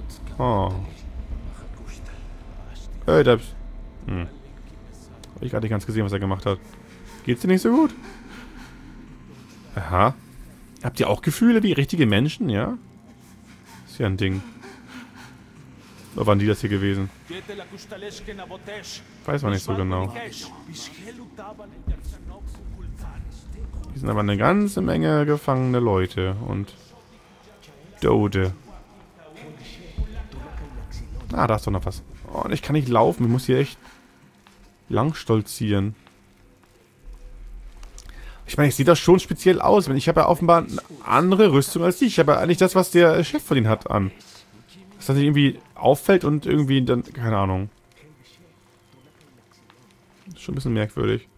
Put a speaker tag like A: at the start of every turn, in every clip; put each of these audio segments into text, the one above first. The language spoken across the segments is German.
A: Oh. Da... Hab ich gerade nicht ganz gesehen, was er gemacht hat. Geht's dir nicht so gut? Aha. Habt ihr auch Gefühle wie richtige Menschen, ja? Ist ja ein Ding. Oder waren die das hier gewesen? Weiß man nicht so genau. Hier sind aber eine ganze Menge gefangene Leute und Dode. Ah, da ist doch noch was. Oh, und ich kann nicht laufen. Ich muss hier echt lang stolzieren. Ich meine, ich sehe das schon speziell aus. Ich habe ja offenbar eine andere Rüstung als die. Ich habe ja eigentlich das, was der Chef von ihnen hat, an. Dass das nicht irgendwie auffällt und irgendwie dann... Keine Ahnung. Ist schon ein bisschen merkwürdig.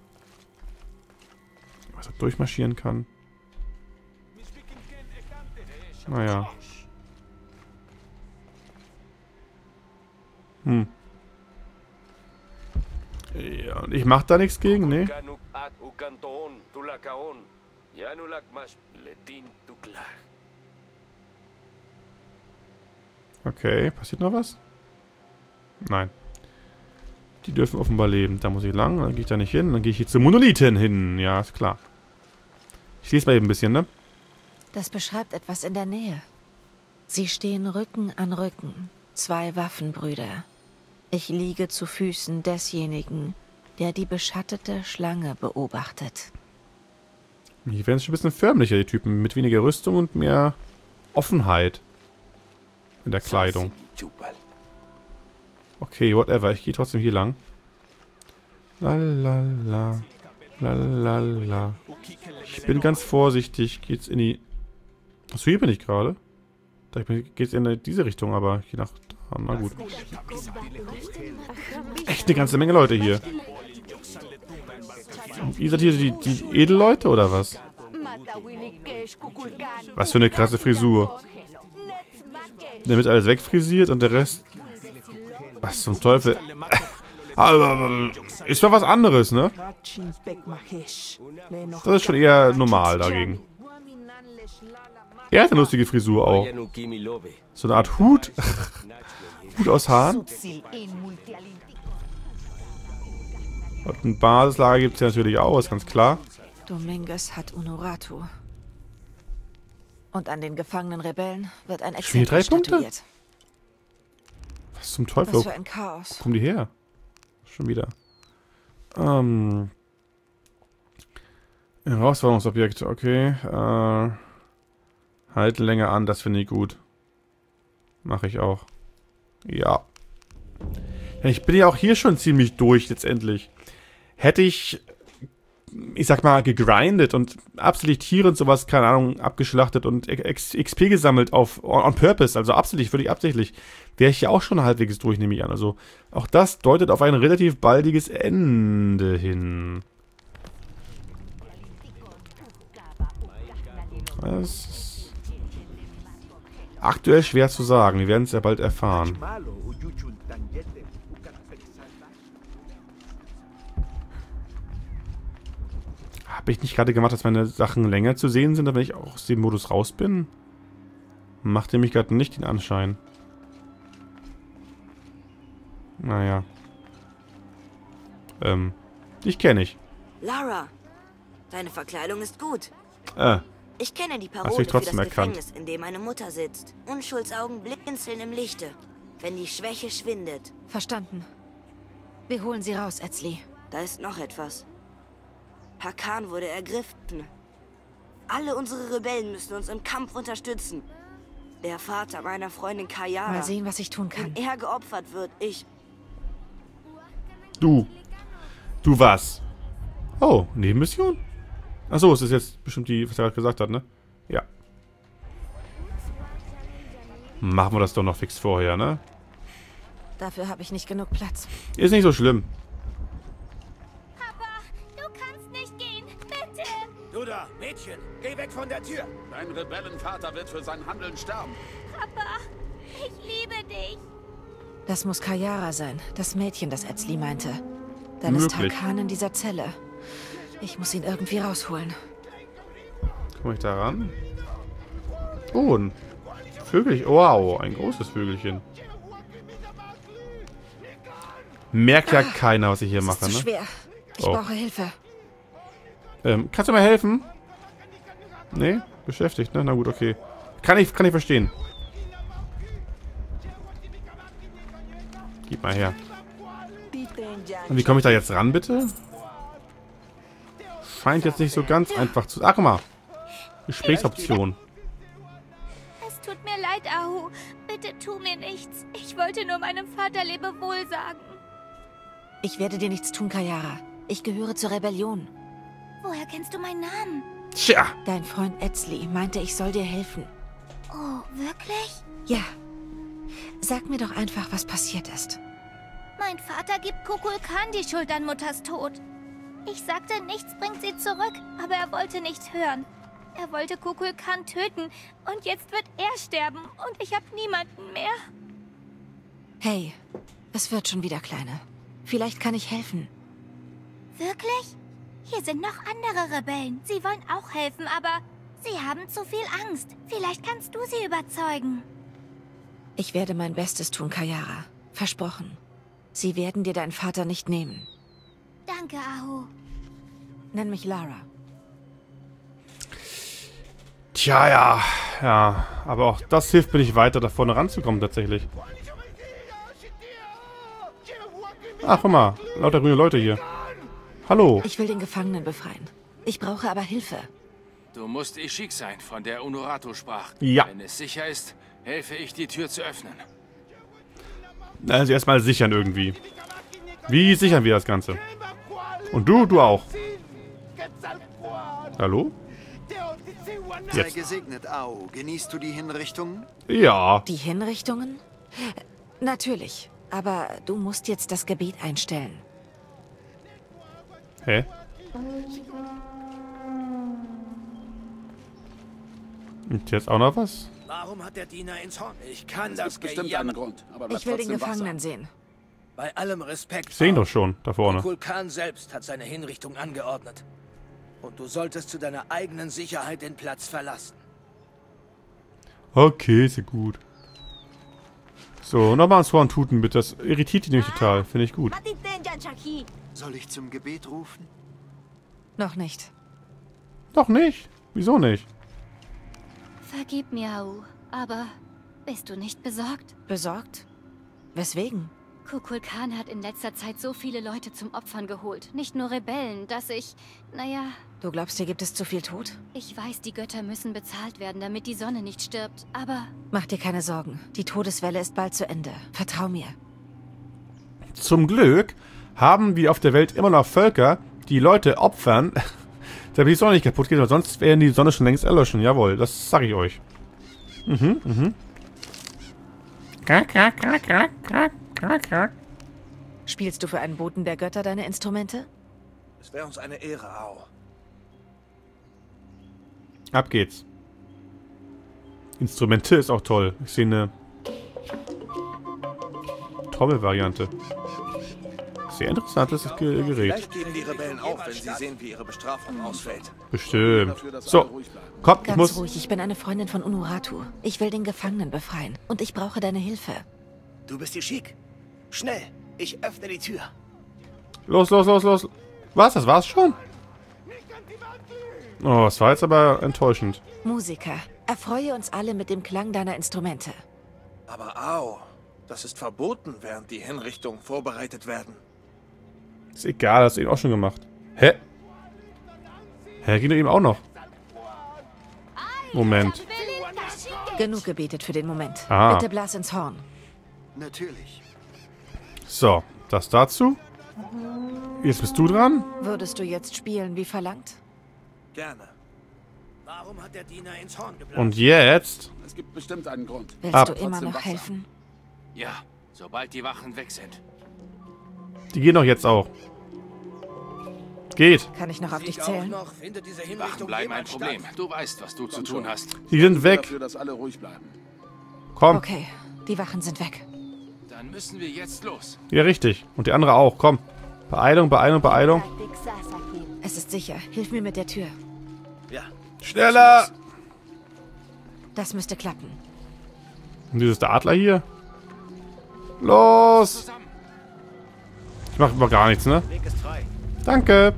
A: Was er durchmarschieren kann. Naja. Ja, und ich mach da nichts gegen, ne? Okay, passiert noch was? Nein. Die dürfen offenbar leben. Da muss ich lang, dann gehe ich da nicht hin. Dann gehe ich hier zu Monolithen hin. Ja, ist klar. Ich lese mal eben ein bisschen, ne?
B: Das beschreibt etwas in der Nähe. Sie stehen Rücken an Rücken. 2 Waffenbrüder. Ich liege zu Füßen desjenigen, der die beschattete Schlange beobachtet.
A: Hier werden es schon ein bisschen förmlicher, die Typen. Mit weniger Rüstung und mehr Offenheit in der Kleidung. Okay, whatever. Ich gehe trotzdem hier lang. Lalala. Lalala. Ich bin ganz vorsichtig. Geht's in die... Achso, hier bin ich gerade. Da geht's in diese Richtung, aber je nach... Ah, na gut. Echt eine ganze Menge Leute hier. Und ihr seid hier die Edelleute, oder was? Was für eine krasse Frisur. Der wird alles wegfrisiert und der Rest... Was zum Teufel? Ist doch was anderes, ne? Das ist schon eher normal dagegen. Er hat eine lustige Frisur auch. So eine Art Hut. Hut aus Haaren. Und ein Basislager gibt es ja natürlich auch, ist ganz klar.
B: Dominguez hat Unuratu. Und an den gefangenen Rebellen wird ein
A: Schon hier 3
B: Exempel
A: Punkte?
B: statuiert.
A: Was zum Teufel?
B: Was für ein Chaos.
A: Wo kommen die her? Schon wieder. Herausforderungsobjekte, okay. Halt länger an, das finde ich gut. Mache ich auch. Ja. Ich bin ja auch hier schon ziemlich durch, letztendlich. Hätte ich sag mal, gegrindet und absichtlich Tiere und sowas, keine Ahnung, abgeschlachtet und XP gesammelt on purpose, also wirklich absichtlich, wäre ich ja auch schon halbwegs durch, nehme ich an. Also auch das deutet auf ein relativ baldiges Ende hin. Das ist aktuell schwer zu sagen, wir werden es ja bald erfahren. Habe ich nicht gerade gemacht, dass meine Sachen länger zu sehen sind, wenn ich auch aus dem Modus raus bin? Macht ihr mich gerade nicht den Anschein. Naja. Ich kenne ich.
C: Lara, deine Verkleidung ist gut. Ich kenne die
A: Hast du
C: Parole
A: mich
C: für
A: trotzdem
C: das
A: erkannt?
C: Gefängnis, in dem meine Mutter sitzt. Unschuldsaugen blinzeln im Lichte, wenn die Schwäche schwindet.
B: Verstanden. Wir holen sie raus, Etzli.
C: Da ist noch etwas. Hakan wurde ergriffen. Alle unsere Rebellen müssen uns im Kampf unterstützen. Der Vater meiner Freundin Kayara.
B: Mal sehen, was ich tun kann.
C: Wenn er geopfert wird,
A: Du was? Oh, Nebenmission? Achso, es ist jetzt bestimmt die, was er gerade gesagt hat, ne? Ja. Machen wir das doch noch fix vorher, ne?
B: Dafür habe ich nicht genug Platz.
A: Ist nicht so schlimm.
D: Papa, du kannst nicht gehen. Bitte.
E: Du da, Mädchen, geh weg von der Tür. Dein Rebellenvater wird für sein Handeln sterben.
D: Papa, ich liebe dich.
B: Das muss Kayara sein, das Mädchen, das Etzli meinte. Dann ist
A: Möglich.
B: Hakan in dieser Zelle. Ich muss ihn irgendwie rausholen.
A: Komme ich da ran? Oh, ein Vögelchen. Wow, ein großes Vögelchen. Merkt ja keiner, was ich hier mache,
B: Das ist
A: ne?
B: schwer. Ich brauche Hilfe.
A: Kannst du mir helfen? Nee? Beschäftigt, ne? Na gut, okay. Kann ich verstehen. Gib mal her. Und wie komme ich da jetzt ran, bitte? Scheint jetzt nicht so ganz einfach zu... Ach, guck mal. Gesprächsoption.
D: Es tut mir leid, Ahu. Bitte tu mir nichts. Ich wollte nur meinem Vater Lebewohl sagen.
B: Ich werde dir nichts tun, Kayara. Ich gehöre zur Rebellion.
D: Woher kennst du meinen Namen?
A: Tja.
B: Dein Freund Etzli meinte, ich soll dir helfen.
D: Oh, wirklich?
B: Ja. Sag mir doch einfach, was passiert ist.
D: Mein Vater gibt Kukulkan die Schuld an Mutters Tod. Ich sagte, nichts bringt sie zurück, aber er wollte nicht hören. Er wollte Kukulkan töten und jetzt wird er sterben und ich habe niemanden mehr.
B: Hey, es wird schon wieder, Kleine. Vielleicht kann ich helfen.
D: Wirklich? Hier sind noch andere Rebellen. Sie wollen auch helfen, aber sie haben zu viel Angst. Vielleicht kannst du sie überzeugen.
B: Ich werde mein Bestes tun, Kayara. Versprochen. Sie werden dir deinen Vater nicht nehmen.
D: Danke, Ahu.
B: Nenn mich Lara.
A: Tja, ja. Ja, aber auch das hilft mir nicht weiter, da vorne ranzukommen, tatsächlich. Ach, guck mal. Lauter grüne Leute hier. Hallo.
B: Ich will den Gefangenen befreien. Ich brauche aber Hilfe.
E: Du musst Ishik sein, von der Unuratu sprach.
A: Ja.
E: Wenn es sicher ist, helfe ich, die Tür zu öffnen.
A: Also erstmal sichern irgendwie. Wie sichern wir das Ganze? Und du auch. Hallo?
F: Sei
A: Jetzt.
F: gesegnet, Ao. Genießt du die Hinrichtungen?
A: Ja.
B: Die Hinrichtungen? Natürlich. Aber du musst jetzt das Gebet einstellen.
A: Hä? Und jetzt auch noch was?
G: Warum hat der Diener ins Horn? Ich kann
E: Es
G: das
E: gibt bestimmt
G: Gejammer.
E: einen Grund, aber bleib
B: Ich will den
E: trotzdem
B: Gefangenen
E: wachsam.
B: sehen.
G: Bei allem Respekt.
A: Ich sehe ihn doch schon, da vorne.
G: Kukulkan selbst hat seine Hinrichtung angeordnet. Und du solltest zu deiner eigenen Sicherheit den Platz verlassen.
A: Okay, ist ja gut. So, nochmal ans Horn tuten, bitte. Das irritiert die nämlich total. Finde ich gut.
F: Soll ich zum Gebet rufen?
B: Noch nicht.
A: Doch nicht. Wieso nicht?
D: Vergib mir, Ahu, aber bist du nicht besorgt?
B: Besorgt? Weswegen?
D: Kukulkan hat in letzter Zeit so viele Leute zum Opfern geholt. Nicht nur Rebellen, dass ich... Naja,
B: Du glaubst, hier gibt es zu viel Tod?
D: ich weiß, die Götter müssen bezahlt werden, damit die Sonne nicht stirbt. Aber
B: Mach dir keine Sorgen. Die Todeswelle ist bald zu Ende. Vertrau mir.
A: Zum Glück haben wir auf der Welt immer noch Völker, die Leute opfern, damit die Sonne nicht kaputt geht, weil sonst wären die Sonne schon längst erlöschen. Jawohl, das sage ich euch.
B: Spielst du für einen Boten der Götter deine Instrumente?
G: Es wäre uns eine Ehre, Ao.
A: Ab geht's. Instrumente ist auch toll. Ich sehe eine Trommelvariante. Sehr interessantes Gerät.
G: Vielleicht geben die Rebellen auf, wenn sie sehen, wie ihre Bestrafung ausfällt.
A: Bestimmt.
E: Dafür, dass alle
A: So,
E: ruhig bleiben.
A: komm, ich
B: Ganz
A: muss...
B: ruhig, ich bin eine Freundin von Unuratu. Ich will den Gefangenen befreien. Und ich brauche deine Hilfe.
G: Du bist hier schick. Schnell, ich öffne die Tür.
A: Los. Was, das war's schon? Oh, das war jetzt aber enttäuschend.
B: Musiker, erfreue uns alle mit dem Klang deiner Instrumente.
G: Aber Ao, das ist verboten, während die Hinrichtungen vorbereitet werden.
A: Ist egal, hast du eben auch schon gemacht. Hä? Ging doch eben auch noch. Moment.
B: Genug gebetet für den Moment.
A: Ah.
B: Bitte blas ins Horn.
F: Natürlich.
A: So, das dazu. Jetzt bist du dran.
B: Würdest du jetzt spielen wie verlangt?
G: Gerne. Warum hat der Diener ins Horn geblasen?
A: Und jetzt...
E: Es gibt bestimmt einen Grund.
B: Willst
A: Ab.
B: du immer
E: Trotzdem
B: noch
E: wachsam.
B: helfen?
E: Ja, sobald die Wachen weg sind.
A: Die gehen doch jetzt auch. Geht.
B: Kann ich noch auf dich
G: Sieg auch
B: zählen?
G: noch, findet diese
E: Die Wachen
G: Hinrichtung
E: bleiben ein
G: jemals
E: Problem.
G: statt?
E: Du weißt, was du zu tun hast.
A: Die sind weg.
E: Dafür, dass alle ruhig bleiben.
A: Komm.
B: Okay, die Wachen sind weg.
E: Dann müssen wir jetzt los.
A: Ja, richtig. Und die andere auch. Komm. Beeilung.
B: Es ist sicher. Hilf mir mit der Tür.
G: Ja.
A: Schneller!
B: Das müsste klappen.
A: Und dieses der Adler hier? Los! Ich mach aber gar nichts, ne?
G: Weg ist frei.
A: Danke.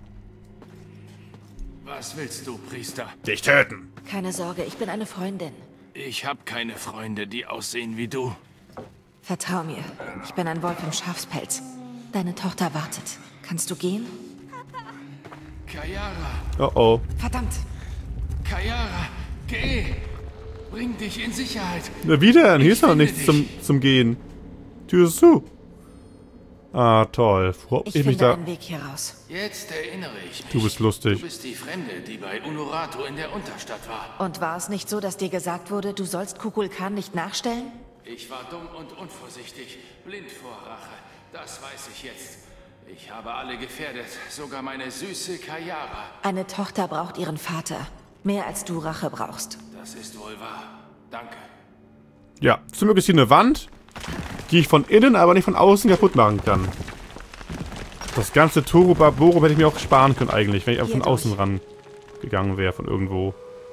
E: Was willst du, Priester?
A: Dich töten.
B: Keine Sorge, ich bin eine Freundin.
E: Ich habe keine Freunde, die aussehen wie du.
B: Vertrau mir, ich bin ein Wolf im Schafspelz. Deine Tochter wartet. Kannst du gehen?
E: Kayara,
A: Oh oh.
B: Verdammt!
E: Kayara, geh! Bring dich in Sicherheit.
A: Na wieder, hier
E: Ich
A: ist noch
E: finde
A: nichts
E: dich.
A: zum Gehen. Tür ist zu. Ah, toll.
B: Ich
A: Ich mich
B: finde
A: da...
B: einen Weg hier raus.
E: Jetzt erinnere ich mich.
A: Du bist lustig.
E: Du bist die Fremde, die bei Unurato in der Unterstadt war.
B: Und war es nicht so, dass dir gesagt wurde, du sollst Kukulkan nicht nachstellen?
E: Ich war dumm und unvorsichtig, blind vor Rache. Das weiß ich jetzt. Ich habe alle gefährdet, sogar meine süße Kayara.
B: Eine Tochter braucht ihren Vater. Mehr als du Rache brauchst.
E: Das ist wohl wahr. Danke.
A: Ja, zum Glück ist hier eine Wand, die ich von innen, aber nicht von außen kaputt machen kann. Das ganze Toro Barborum hätte ich mir auch sparen können eigentlich, wenn ich einfach von außen ran gegangen wäre, von irgendwo.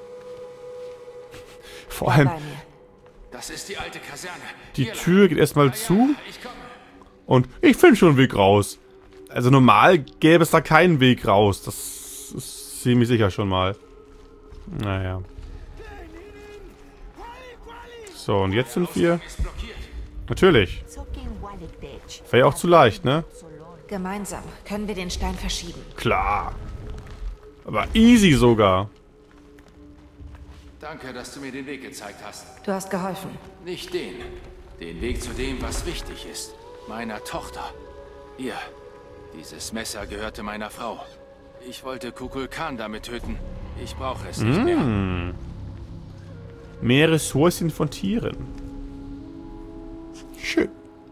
A: Vor allem,
B: Bei mir.
E: Das ist die alte Kaserne.
A: die
E: Hier
A: Tür geht erstmal
E: lang.
A: zu
E: Kayara, ich komme.
A: und ich finde schon einen Weg raus. Also normal gäbe es da keinen Weg raus. Das ist ziemlich sicher schon mal. Naja. So, und jetzt sind wir...
E: Ist blockiert.
A: Natürlich. Wäre ja auch zu leicht, ne?
B: Gemeinsam können wir den Stein verschieben.
A: Klar. Aber easy sogar.
E: Danke, dass du mir den Weg gezeigt hast.
B: Du hast geholfen.
E: Nicht den. Den Weg zu dem, was wichtig ist. Meiner Tochter. Hier. Dieses Messer gehörte meiner Frau. Ich wollte Kukulkan damit töten. Ich brauche es nicht mehr.
A: Mehr Ressourcen von Tieren. Schön.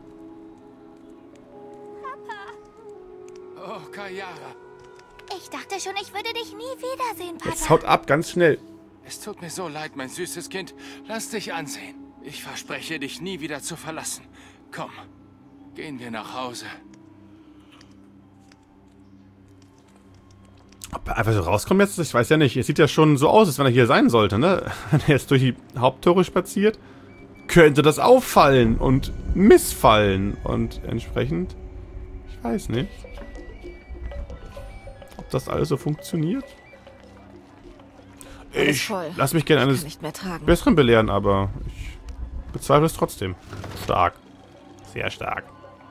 E: Oh, Kayara.
D: Ich dachte schon, ich würde dich nie wiedersehen, Papa.
A: Jetzt haut ab, ganz schnell.
E: Es tut mir so leid, mein süßes Kind. Lass dich ansehen. Ich verspreche, dich nie wieder zu verlassen. Komm, gehen wir nach Hause.
A: Ob er einfach so rauskommt jetzt? Ich weiß ja nicht. Es sieht ja schon so aus, als wenn er hier sein sollte, ne? Wenn er jetzt durch die Haupttore spaziert, könnte das auffallen und missfallen. Und entsprechend, ich weiß nicht, ob das alles so funktioniert.
B: Alles
A: Ich
B: voll.
A: lass mich gerne
B: Ich
A: eines
B: kann nicht mehr tragen.
A: Besseren belehren, aber ich bezweifle es trotzdem. Stark. Sehr stark.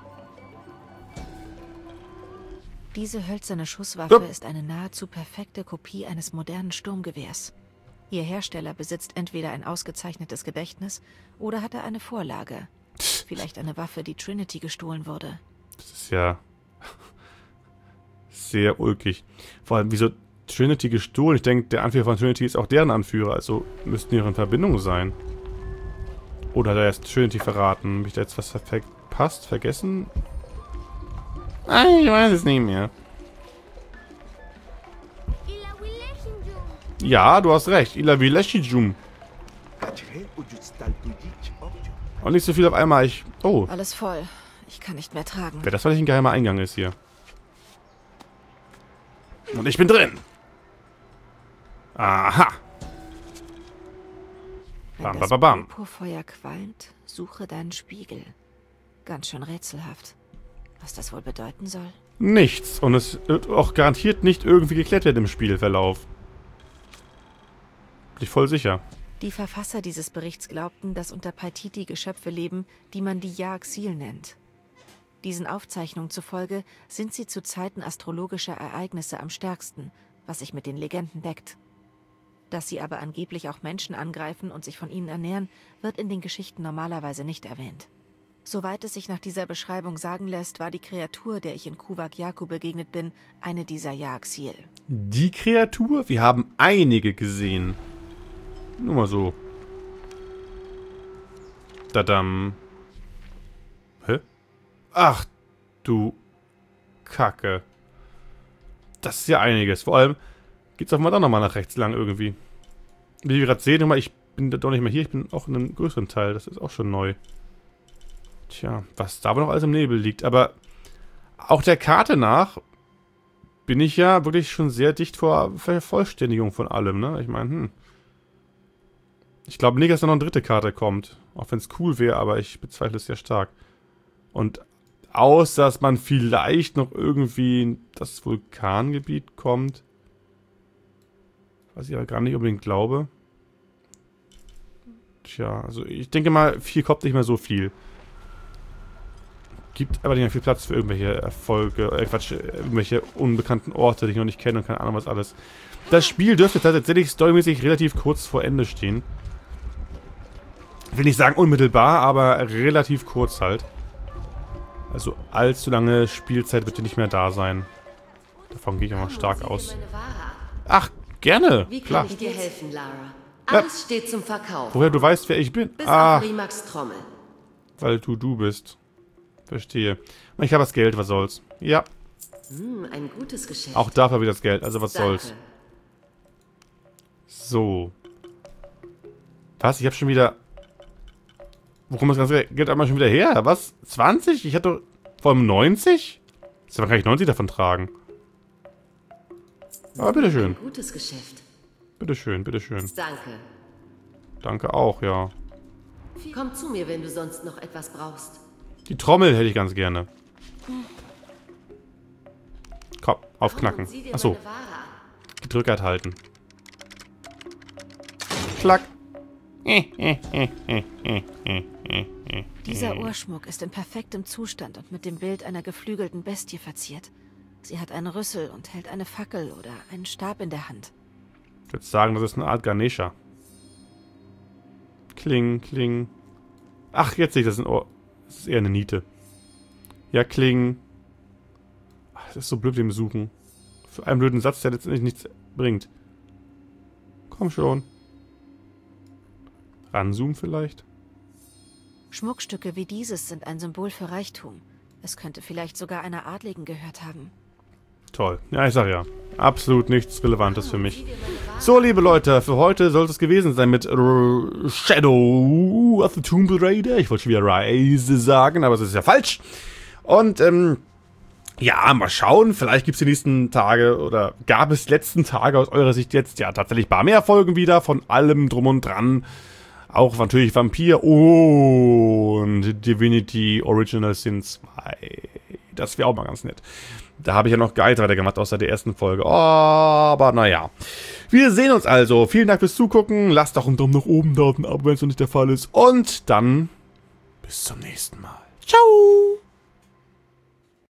B: Diese hölzerne Schusswaffe
A: Jupp.
B: ist eine nahezu perfekte Kopie eines modernen Sturmgewehrs. Ihr Hersteller besitzt entweder ein ausgezeichnetes Gedächtnis oder hat er eine Vorlage. Vielleicht eine Waffe, die Trinity gestohlen wurde.
A: Das ist ja sehr ulkig. Vor allem, wieso Trinity gestohlen? Ich denke, der Anführer von Trinity ist auch deren Anführer, also müssten die in Verbindung sein. Oder hat er erst Trinity verraten? Habe ich da jetzt was verpasst? Vergessen? Ich weiß es nicht mehr. Ja, du hast recht. Ila Vileshijum. Und nicht so viel auf einmal. Oh,
B: Alles voll. Ich kann nicht mehr tragen.
A: wer das vielleicht ein geheimer Eingang ist hier. Und ich bin drin. Aha.
B: Wenn
A: Bam,
B: das
A: bam, bam.
B: Purpurfeuer qualmt, suche deinen Spiegel. Ganz schön rätselhaft. Was das wohl bedeuten soll?
A: Nichts. Und es wird auch garantiert nicht irgendwie geklärt werden im Spielverlauf. Bin ich voll sicher.
B: Die Verfasser dieses Berichts glaubten, dass unter Paititi Geschöpfe leben, die man die Yaaxil nennt. Diesen Aufzeichnungen zufolge sind sie zu Zeiten astrologischer Ereignisse am stärksten, was sich mit den Legenden deckt. Dass sie aber angeblich auch Menschen angreifen und sich von ihnen ernähren, wird in den Geschichten normalerweise nicht erwähnt. Soweit es sich nach dieser Beschreibung sagen lässt, war die Kreatur, der ich in Kuvak Yaku begegnet bin, eine dieser Yaaxil.
A: Die Kreatur? Wir haben einige gesehen. Nur mal so. Dadam. Hä? Ach, du Kacke. Das ist ja einiges. Vor allem geht's offenbar doch nochmal nach rechts lang irgendwie. Wie wir gerade sehen, ich bin doch nicht mehr hier. Ich bin auch in einem größeren Teil. Das ist auch schon neu. Tja, was da aber noch alles im Nebel liegt. Aber auch der Karte nach bin ich ja wirklich schon sehr dicht vor Vervollständigung von allem, ne? Ich meine, Ich glaube nicht, dass da noch eine dritte Karte kommt. Auch wenn es cool wäre, aber ich bezweifle es sehr stark. Und außer, dass man vielleicht noch irgendwie in das Vulkangebiet kommt. Was ich aber gar nicht unbedingt glaube. Tja, also ich denke mal, 4 kommt nicht mehr so viel. Gibt aber nicht mehr viel Platz für irgendwelche Erfolge, irgendwelche unbekannten Orte, die ich noch nicht kenne und keine Ahnung was alles. Das Spiel dürfte tatsächlich storymäßig relativ kurz vor Ende stehen. Ich will nicht sagen unmittelbar, aber relativ kurz halt. Also allzu lange Spielzeit wird hier nicht mehr da sein. Davon gehe ich auch mal stark aus. Ach, gerne.
H: Wie
A: klar.
H: kann ich dir helfen, Lara? Alles steht zum Verkauf.
A: Woher du weißt, wer ich bin?
H: Bis auf Rimax Trommel.
A: Weil du bist. Verstehe. Ich habe das Geld, was soll's. Ja.
H: Ein gutes Geschäft.
A: Auch dafür habe ich das Geld, also was soll's. So. Was? Ich habe schon wieder... Wo kommt das ganze Geld einmal schon wieder her? Was? 20? Ich hatte doch... Vor allem 90? Dann kann ich 90 davon tragen. Aber bitteschön.
H: Ein gutes Geschäft.
A: Bitteschön, bitteschön.
H: Danke.
A: Danke auch, ja.
H: Komm zu mir, wenn du sonst noch etwas brauchst.
A: Die Trommel hätte ich ganz gerne. Komm, aufknacken. Achso. Gedrückt halten. Klack.
B: Dieser Ohrschmuck ist in perfektem Zustand und mit dem Bild einer geflügelten Bestie verziert. Sie hat einen Rüssel und hält eine Fackel oder einen Stab in der Hand.
A: Ich würde sagen, das ist eine Art Ganesha. Kling, kling. Ach, jetzt sehe ich das ein Ohr. Das ist eher eine Niete. Ja, kling. Ach, das ist so blöd im Suchen. Für einen blöden Satz, der letztendlich nichts bringt. Komm schon. Ranzoomen vielleicht?
B: Schmuckstücke wie dieses sind ein Symbol für Reichtum. Es könnte vielleicht sogar einer Adligen gehört haben.
A: Toll. Ja, ich sag ja. Absolut nichts Relevantes für mich. So, liebe Leute, für heute soll es gewesen sein mit Shadow of the Tomb Raider. Ich wollte schon wieder Rise sagen, aber es ist ja falsch. Und, ja, mal schauen. Vielleicht gibt es die nächsten Tage oder gab es letzten Tage aus eurer Sicht jetzt ja tatsächlich ein paar mehr Folgen wieder von allem drum und dran. Auch natürlich Vampir und Divinity Original Sin 2. Das wäre auch mal ganz nett. Da habe ich ja noch gar nichts weiter gemacht, außer der ersten Folge. Aber naja. Wir sehen uns also. Vielen Dank fürs Zugucken. Lasst doch einen Daumen nach oben da und ein Abo, wenn es noch nicht der Fall ist. Und dann bis zum nächsten Mal. Ciao!